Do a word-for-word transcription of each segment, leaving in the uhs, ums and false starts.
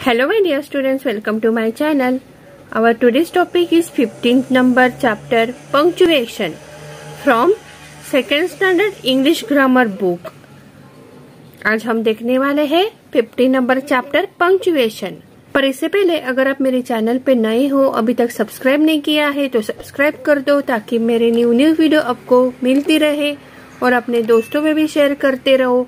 Hello my dear students, welcome to my channel. Our today's topic is fifteenth number chapter punctuation from second standard English grammar book. आज हम देखने वाले हैं fifteen number chapter punctuation. पर इससे पहले अगर आप मेरे चैनल पे नए हो, अभी तक सब्सक्राइब नहीं किया है तो सब्सक्राइब कर दो ताकि मेरे न्यू न्यू वीडियो आपको मिलती रहे और अपने दोस्तों में भी शेयर करते रहो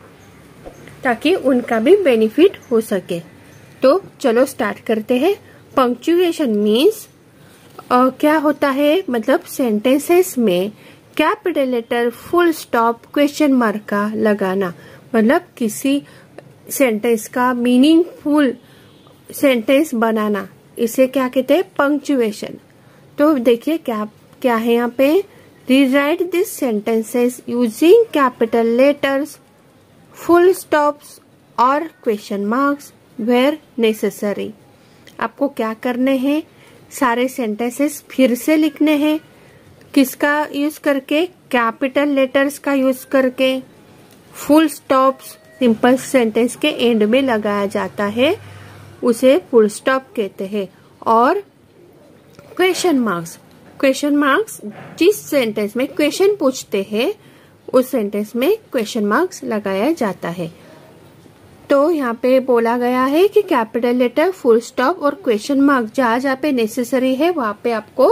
ताकि उनका भी बेनिफिट हो सके। तो चलो स्टार्ट करते हैं। पंक्चुएशन मीन्स क्या होता है, मतलब सेंटेंसेस में capital letter, full stop, question mark का लगाना, मतलब किसी सेंटेंस का मीनिंगफुल सेंटेंस बनाना, इसे क्या कहते हैं, पंक्चुएशन। तो देखिए क्या क्या है यहाँ पे, rewrite this sentences using capital letters, full stops और क्वेश्चन मार्क्स वेयर नेसेसरी। आपको क्या करने हैं, सारे सेंटेंसेस फिर से लिखने हैं। किसका यूज करके, कैपिटल लेटर्स का यूज करके। फुल स्टॉप्स सिंपल सेंटेंस के एंड में लगाया जाता है, उसे फुल स्टॉप कहते हैं। और क्वेश्चन मार्क्स, क्वेश्चन मार्क्स जिस सेंटेंस में क्वेश्चन पूछते हैं उस सेंटेंस में क्वेश्चन मार्क्स लगाया जाता है। तो यहाँ पे बोला गया है कि कैपिटल लेटर, फुल स्टॉप और क्वेश्चन मार्क जहाँ जहाँ पे नेसेसरी है वहाँ पे आपको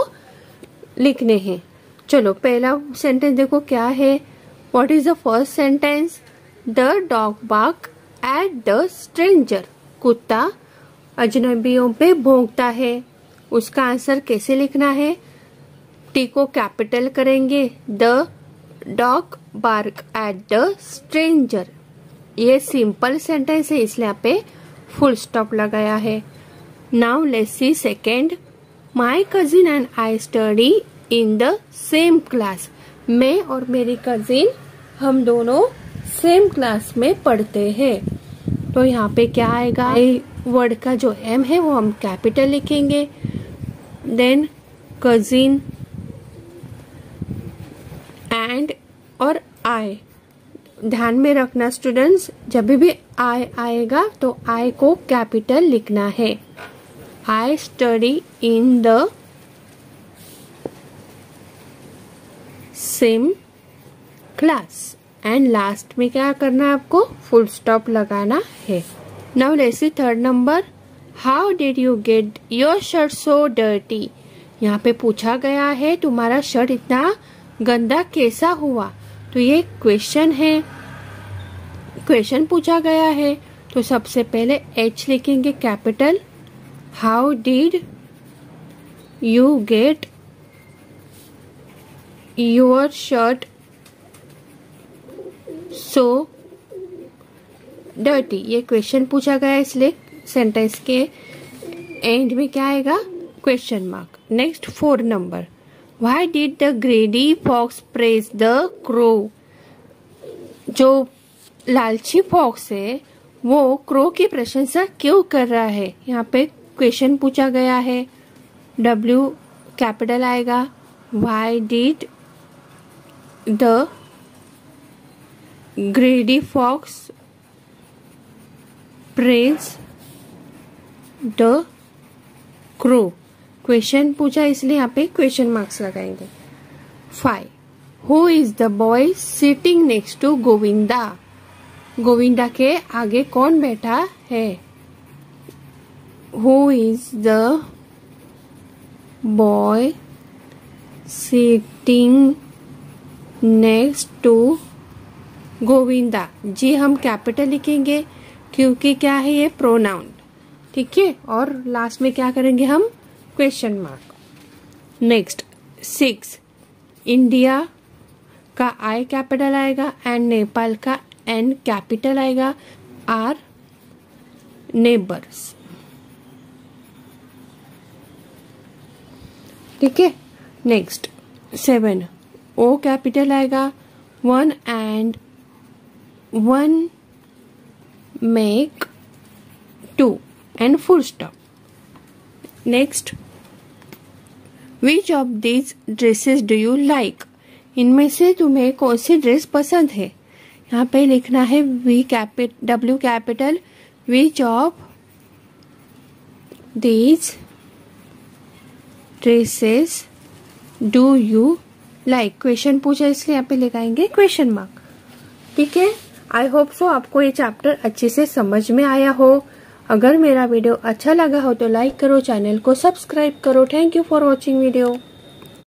लिखने हैं। चलो पहला सेंटेंस देखो क्या है। What is the first sentence, the dog bark at the stranger. कुत्ता अजनबियों पे भौंकता है। उसका आंसर कैसे लिखना है, टी को कैपिटल करेंगे, the dog bark at the stranger. ये सिंपल सेंटेंस है इसलिए यहाँ पे फुल स्टॉप लगाया है। Now let's see second, my cousin and I study in the same class. मैं और मेरी कजिन हम दोनों सेम क्लास में पढ़ते हैं। तो यहाँ पे क्या आएगा, वर्ड का जो एम है वो हम कैपिटल लिखेंगे, देन कजिन एंड और आई। ध्यान में रखना स्टूडेंट्स, जब भी आई आएगा तो आई को कैपिटल लिखना है। I study in the same class and last में क्या करना है, आपको फुल स्टॉप लगाना है। Now let's see third number, how did you get your shirt so dirty. यहाँ पे पूछा गया है तुम्हारा शर्ट इतना गंदा कैसा हुआ। तो ये क्वेश्चन है, क्वेश्चन पूछा गया है तो सबसे पहले एच लिखेंगे capital. How did you get your shirt so dirty. ये क्वेश्चन पूछा गया है इसलिए सेंटेंस के एंड में क्या आएगा, question mark. Next four number, Why did the greedy fox praise the crow? जो लालची फॉक्स है वो क्रो की प्रशंसा क्यों कर रहा है। यहाँ पे क्वेश्चन पूछा गया है, W कैपिटल आएगा। Why did the greedy fox praise the crow? Question पूछा इसलिए यहाँ पे क्वेश्चन मार्क्स लगाएंगे। Five, who is the boy sitting next to Govinda. Govinda के आगे कौन बैठा है, who is the boy sitting next to Govinda. G हम कैपिटल लिखेंगे क्योंकि क्या है, ये प्रोनाउन, ठीक है। और लास्ट में क्या करेंगे हम, question mark. Next six, India का आई कैपिटल आएगा एंड नेपाल का एन कैपिटल आएगा। आर नेबर्स, ठीक है। नेक्स्ट सेवन, ओ कैपिटल आएगा। One and one make two and full stop. Next, which of these dresses do you like. इनमें से तुम्हें कौन सी ड्रेस पसंद है। यहाँ पे लिखना है V capital W capital, which of these dresses do you like. Question पूछा इसलिए यहाँ पे लगाएंगे क्वेश्चन मार्क। ठीक है, आई होप सो आपको ये चैप्टर अच्छे से समझ में आया हो। अगर मेरा वीडियो अच्छा लगा हो तो लाइक करो, चैनल को सब्सक्राइब करो। Thank you for watching video.